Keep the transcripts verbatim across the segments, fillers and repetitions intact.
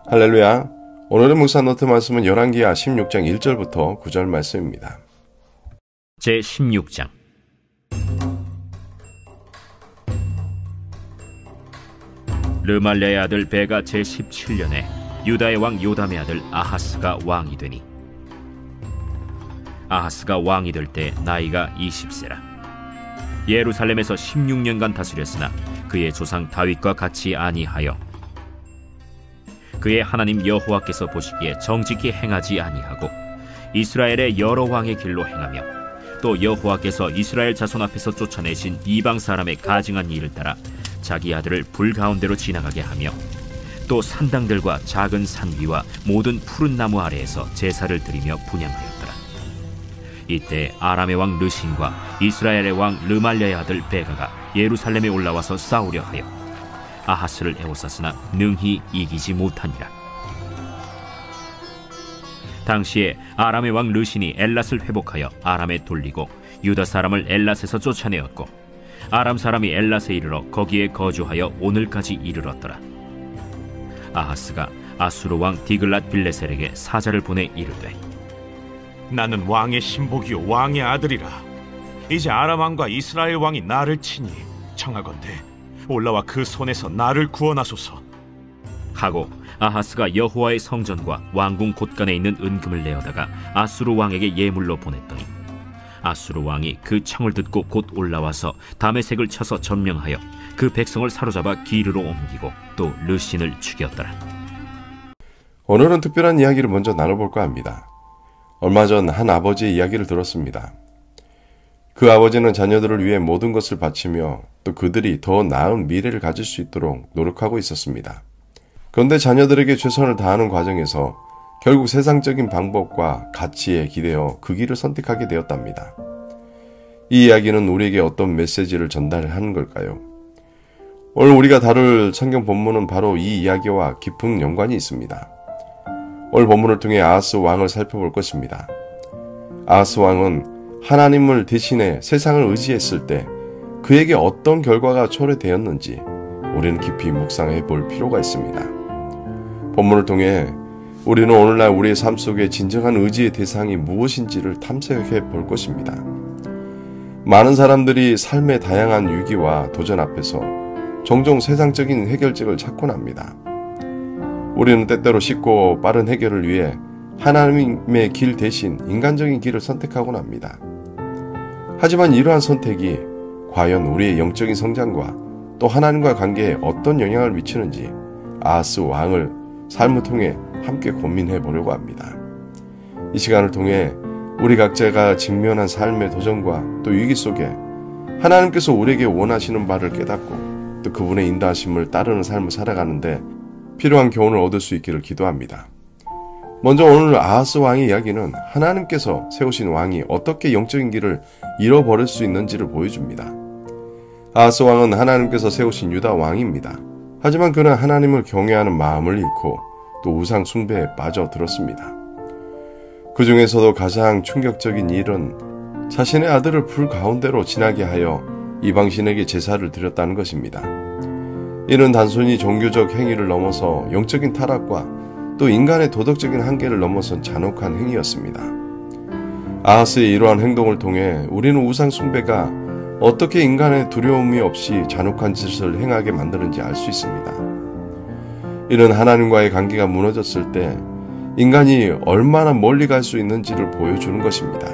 할렐루야. 오늘의 묵상 노트 말씀은 열왕기하 십육 장 일 절부터 구 절 말씀입니다. 제십육 장. 르말랴의 아들 베가 제십칠 년에 유다의 왕 요담의 아들 아하스가 왕이 되니, 아하스가 왕이 될 때 나이가 이십 세라. 예루살렘에서 십육 년간 다스렸으나 그의 조상 다윗과 같이 아니하여 그의 하나님 여호와께서 보시기에 정직히 행하지 아니하고 이스라엘의 여러 왕의 길로 행하며 또 여호와께서 이스라엘 자손 앞에서 쫓아내신 이방 사람의 가증한 일을 따라 자기 아들을 불 가운데로 지나가게 하며 또 산당들과 작은 산 위와 모든 푸른 나무 아래에서 제사를 드리며 분향하였더라. 이때 아람의 왕 르신과 이스라엘의 왕 르말랴의 아들 베가가 예루살렘에 올라와서 싸우려 하여 아하스를 에워쌌으나 능히 이기지 못하니라. 당시에 아람의 왕 르신이 엘랏을 회복하여 아람에 돌리고 유다 사람을 엘랏에서 쫓아내었고 아람 사람이 엘랏에 이르러 거기에 거주하여 오늘까지 이르렀더라. 아하스가 아수르 왕 디글랏 빌레셀에게 사자를 보내 이르되, 나는 왕의 신복이요 왕의 아들이라. 이제 아람 왕과 이스라엘 왕이 나를 치니 청하건대 올라와 그 손에서 나를 구원하소서 하고 아하스가 여호와의 성전과 왕궁 곳간에 있는 은금을 내어다가 아수르 왕에게 예물로 보냈더니 아수르 왕이 그 청을 듣고 곧 올라와서 다메섹을 쳐서 점령하여 그 백성을 사로잡아 기르로 옮기고 또 르신을 죽였더라. 오늘은 특별한 이야기를 먼저 나눠볼까 합니다. 얼마 전 한 아버지의 이야기를 들었습니다. 그 아버지는 자녀들을 위해 모든 것을 바치며 또 그들이 더 나은 미래를 가질 수 있도록 노력하고 있었습니다. 그런데 자녀들에게 최선을 다하는 과정에서 결국 세상적인 방법과 가치에 기대어 그 길을 선택하게 되었답니다. 이 이야기는 우리에게 어떤 메시지를 전달하는 걸까요? 오늘 우리가 다룰 성경 본문은 바로 이 이야기와 깊은 연관이 있습니다. 오늘 본문을 통해 아하스 왕을 살펴볼 것입니다. 아하스 왕은 하나님을 대신해 세상을 의지했을 때 그에게 어떤 결과가 초래되었는지 우리는 깊이 묵상해 볼 필요가 있습니다. 본문을 통해 우리는 오늘날 우리의 삶 속에 진정한 의지의 대상이 무엇인지를 탐색해 볼 것입니다. 많은 사람들이 삶의 다양한 위기와 도전 앞에서 종종 세상적인 해결책을 찾곤 합니다. 우리는 때때로 쉽고 빠른 해결을 위해 하나님의 길 대신 인간적인 길을 선택하곤 합니다. 하지만 이러한 선택이 과연 우리의 영적인 성장과 또 하나님과 관계에 어떤 영향을 미치는지 아하스 왕을 삶을 통해 함께 고민해 보려고 합니다. 이 시간을 통해 우리 각자가 직면한 삶의 도전과 또 위기 속에 하나님께서 우리에게 원하시는 바를 깨닫고 또 그분의 인도하심을 따르는 삶을 살아가는데 필요한 교훈을 얻을 수 있기를 기도합니다. 먼저 오늘 아하스 왕의 이야기는 하나님께서 세우신 왕이 어떻게 영적인 길을 잃어버릴 수 있는지를 보여줍니다. 아하스 왕은 하나님께서 세우신 유다 왕입니다. 하지만 그는 하나님을 경외하는 마음을 잃고 또 우상 숭배에 빠져들었습니다. 그 중에서도 가장 충격적인 일은 자신의 아들을 불 가운데로 지나게 하여 이방신에게 제사를 드렸다는 것입니다. 이는 단순히 종교적 행위를 넘어서 영적인 타락과 또 인간의 도덕적인 한계를 넘어선 잔혹한 행위였습니다. 아하스의 이러한 행동을 통해 우리는 우상 숭배가 어떻게 인간의 두려움이 없이 잔혹한 짓을 행하게 만드는지 알 수 있습니다. 이는 하나님과의 관계가 무너졌을 때 인간이 얼마나 멀리 갈 수 있는지를 보여주는 것입니다.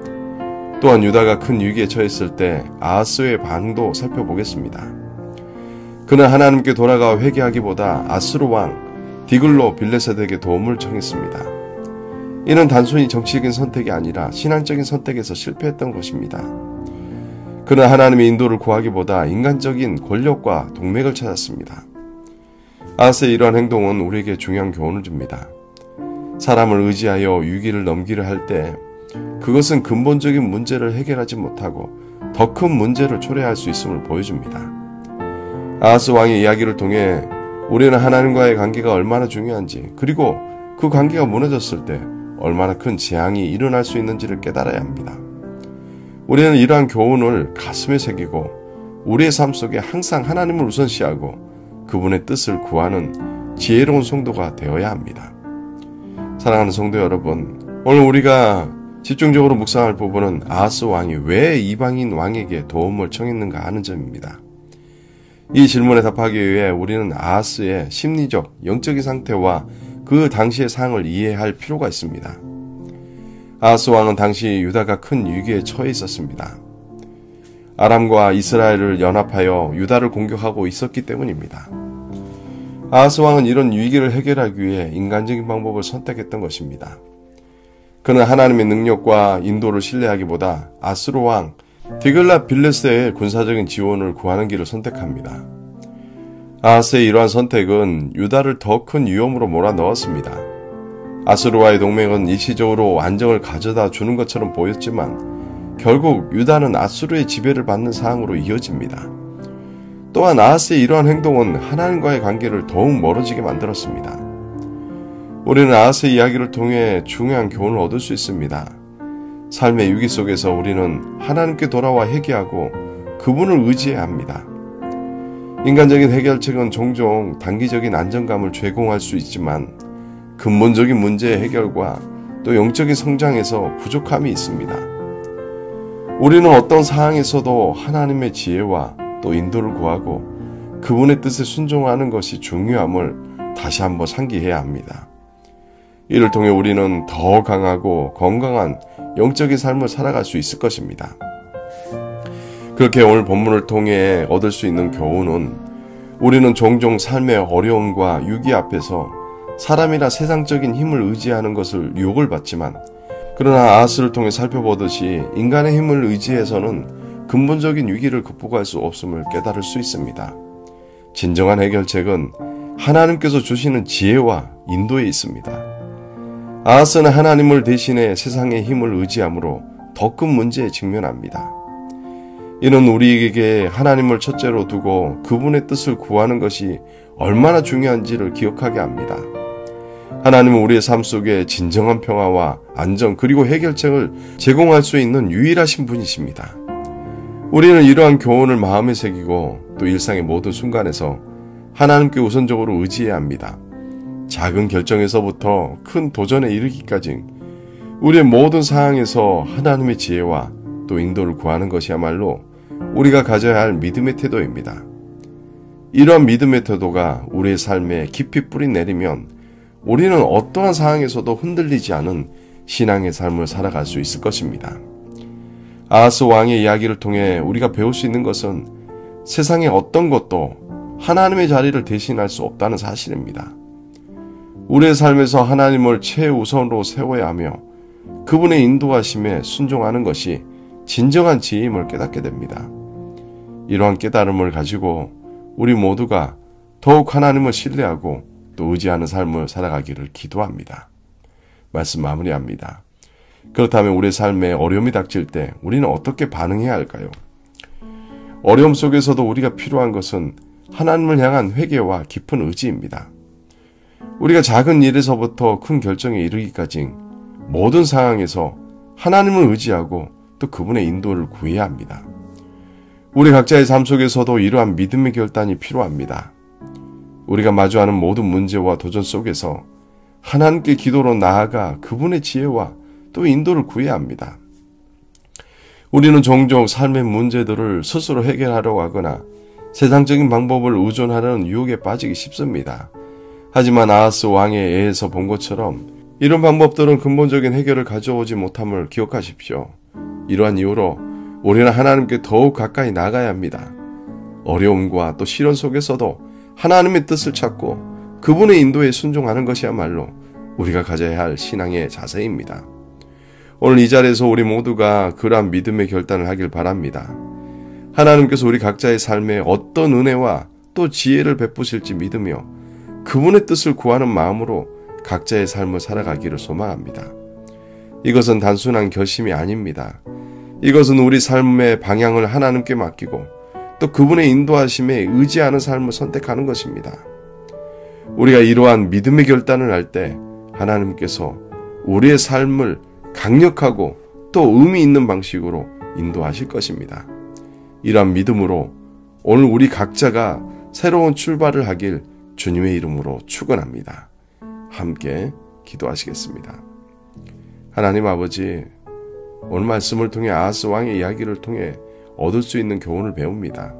또한 유다가 큰 위기에 처했을 때 아하스의 반응도 살펴보겠습니다. 그는 하나님께 돌아가 회개하기보다 아수르 왕 디글로 빌레셋에게 도움을 청했습니다. 이는 단순히 정치적인 선택이 아니라 신앙적인 선택에서 실패했던 것입니다. 그는 하나님의 인도를 구하기보다 인간적인 권력과 동맥을 찾았습니다. 아하스의 이러한 행동은 우리에게 중요한 교훈을 줍니다. 사람을 의지하여 위기를 넘기려 할 때 그것은 근본적인 문제를 해결하지 못하고 더 큰 문제를 초래할 수 있음을 보여줍니다. 아하스 왕의 이야기를 통해 우리는 하나님과의 관계가 얼마나 중요한지, 그리고 그 관계가 무너졌을 때 얼마나 큰 재앙이 일어날 수 있는지를 깨달아야 합니다. 우리는 이러한 교훈을 가슴에 새기고 우리의 삶 속에 항상 하나님을 우선시하고 그분의 뜻을 구하는 지혜로운 성도가 되어야 합니다. 사랑하는 성도 여러분, 오늘 우리가 집중적으로 묵상할 부분은 아하스 왕이 왜 이방인 왕에게 도움을 청했는가 하는 점입니다. 이 질문에 답하기 위해 우리는 아하스의 심리적, 영적인 상태와 그 당시의 상황을 이해할 필요가 있습니다. 아하스 왕은 당시 유다가 큰 위기에 처해 있었습니다. 아람과 이스라엘을 연합하여 유다를 공격하고 있었기 때문입니다. 아하스 왕은 이런 위기를 해결하기 위해 인간적인 방법을 선택했던 것입니다. 그는 하나님의 능력과 인도를 신뢰하기보다 아스로 왕 디글랏 빌레스의 군사적인 지원을 구하는 길을 선택합니다. 아하스의 이러한 선택은 유다를 더 큰 위험으로 몰아넣었습니다. 아스로와의 동맹은 일시적으로 안정을 가져다 주는 것처럼 보였지만 결국 유다는 아수르의 지배를 받는 상황으로 이어집니다. 또한 아하스의 이러한 행동은 하나님과의 관계를 더욱 멀어지게 만들었습니다. 우리는 아하스의 이야기를 통해 중요한 교훈을 얻을 수 있습니다. 삶의 위기 속에서 우리는 하나님께 돌아와 회개하고 그분을 의지해야 합니다. 인간적인 해결책은 종종 단기적인 안정감을 제공할 수 있지만 근본적인 문제의 해결과 또 영적인 성장에서 부족함이 있습니다. 우리는 어떤 상황에서도 하나님의 지혜와 또 인도를 구하고 그분의 뜻에 순종하는 것이 중요함을 다시 한번 상기해야 합니다. 이를 통해 우리는 더 강하고 건강한 영적인 삶을 살아갈 수 있을 것입니다. 그렇게 오늘 본문을 통해 얻을 수 있는 교훈은 우리는 종종 삶의 어려움과 위기 앞에서 사람이나 세상적인 힘을 의지하는 것을 유혹을 받지만 그러나 아하스를 통해 살펴보듯이 인간의 힘을 의지해서는 근본적인 위기를 극복할 수 없음을 깨달을 수 있습니다. 진정한 해결책은 하나님께서 주시는 지혜와 인도에 있습니다. 아하스는 하나님을 대신해 세상의 힘을 의지함으로 더 큰 문제에 직면합니다. 이는 우리에게 하나님을 첫째로 두고 그분의 뜻을 구하는 것이 얼마나 중요한지를 기억하게 합니다. 하나님은 우리의 삶 속에 진정한 평화와 안정 그리고 해결책을 제공할 수 있는 유일하신 분이십니다. 우리는 이러한 교훈을 마음에 새기고 또 일상의 모든 순간에서 하나님께 우선적으로 의지해야 합니다. 작은 결정에서부터 큰 도전에 이르기까지 우리의 모든 상황에서 하나님의 지혜와 또 인도를 구하는 것이야말로 우리가 가져야 할 믿음의 태도입니다. 이러한 믿음의 태도가 우리의 삶에 깊이 뿌리 내리면 우리는 어떠한 상황에서도 흔들리지 않은 신앙의 삶을 살아갈 수 있을 것입니다. 아하스 왕의 이야기를 통해 우리가 배울 수 있는 것은 세상의 어떤 것도 하나님의 자리를 대신할 수 없다는 사실입니다. 우리의 삶에서 하나님을 최우선으로 세워야 하며 그분의 인도하심에 순종하는 것이 진정한 지혜임을 깨닫게 됩니다. 이러한 깨달음을 가지고 우리 모두가 더욱 하나님을 신뢰하고 또 의지하는 삶을 살아가기를 기도합니다. 말씀 마무리합니다. 그렇다면 우리의 삶에 어려움이 닥칠 때 우리는 어떻게 반응해야 할까요? 어려움 속에서도 우리가 필요한 것은 하나님을 향한 회개와 깊은 의지입니다. 우리가 작은 일에서부터 큰 결정에 이르기까지 모든 상황에서 하나님을 의지하고 또 그분의 인도를 구해야 합니다. 우리 각자의 삶 속에서도 이러한 믿음의 결단이 필요합니다. 우리가 마주하는 모든 문제와 도전 속에서 하나님께 기도로 나아가 그분의 지혜와 또 인도를 구해야 합니다. 우리는 종종 삶의 문제들을 스스로 해결하려고 하거나 세상적인 방법을 의존하려는 유혹에 빠지기 쉽습니다. 하지만 아하스 왕의 예에서 본 것처럼 이런 방법들은 근본적인 해결을 가져오지 못함을 기억하십시오. 이러한 이유로 우리는 하나님께 더욱 가까이 나가야 합니다. 어려움과 또 시련 속에서도 하나님의 뜻을 찾고 그분의 인도에 순종하는 것이야말로 우리가 가져야 할 신앙의 자세입니다. 오늘 이 자리에서 우리 모두가 그러한 믿음의 결단을 하길 바랍니다. 하나님께서 우리 각자의 삶에 어떤 은혜와 또 지혜를 베푸실지 믿으며 그분의 뜻을 구하는 마음으로 각자의 삶을 살아가기를 소망합니다. 이것은 단순한 결심이 아닙니다. 이것은 우리 삶의 방향을 하나님께 맡기고 또 그분의 인도하심에 의지하는 삶을 선택하는 것입니다. 우리가 이러한 믿음의 결단을 할 때 하나님께서 우리의 삶을 강력하고 또 의미 있는 방식으로 인도하실 것입니다. 이러한 믿음으로 오늘 우리 각자가 새로운 출발을 하길 주님의 이름으로 축원합니다. 함께 기도하시겠습니다. 하나님 아버지, 오늘 말씀을 통해 아하스 왕의 이야기를 통해 얻을 수 있는 교훈을 배웁니다.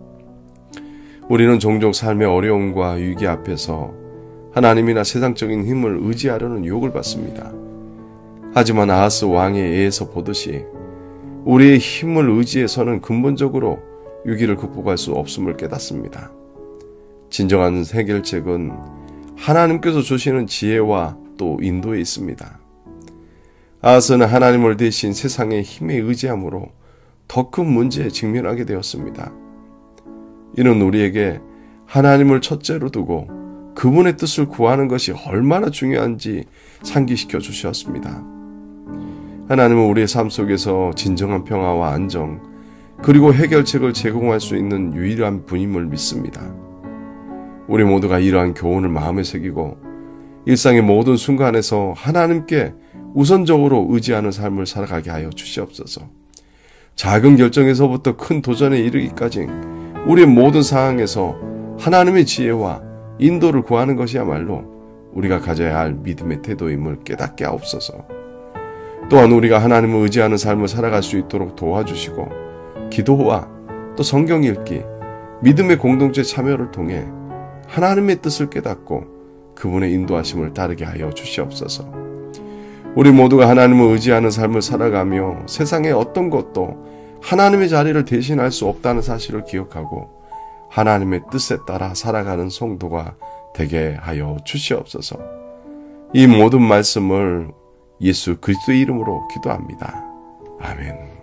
우리는 종종 삶의 어려움과 위기 앞에서 하나님이나 세상적인 힘을 의지하려는 유혹을 받습니다. 하지만 아하스 왕의 예에서 보듯이 우리의 힘을 의지해서는 근본적으로 위기를 극복할 수 없음을 깨닫습니다. 진정한 해결책은 하나님께서 주시는 지혜와 또 인도에 있습니다. 아하스는 하나님을 대신 세상의 힘에 의지함으로 더 큰 문제에 직면하게 되었습니다. 이는 우리에게 하나님을 첫째로 두고 그분의 뜻을 구하는 것이 얼마나 중요한지 상기시켜 주셨습니다. 하나님은 우리의 삶 속에서 진정한 평화와 안정, 그리고 해결책을 제공할 수 있는 유일한 분임을 믿습니다. 우리 모두가 이러한 교훈을 마음에 새기고 일상의 모든 순간에서 하나님께 우선적으로 의지하는 삶을 살아가게 하여 주시옵소서. 작은 결정에서부터 큰 도전에 이르기까지 우리의 모든 상황에서 하나님의 지혜와 인도를 구하는 것이야말로 우리가 가져야 할 믿음의 태도임을 깨닫게 하옵소서. 또한 우리가 하나님을 의지하는 삶을 살아갈 수 있도록 도와주시고 기도와 또 성경 읽기, 믿음의 공동체 참여를 통해 하나님의 뜻을 깨닫고 그분의 인도하심을 따르게 하여 주시옵소서. 우리 모두가 하나님을 의지하는 삶을 살아가며 세상의 어떤 것도 하나님의 자리를 대신할 수 없다는 사실을 기억하고 하나님의 뜻에 따라 살아가는 성도가 되게 하여 주시옵소서. 이 모든 말씀을 예수 그리스도의 이름으로 기도합니다. 아멘.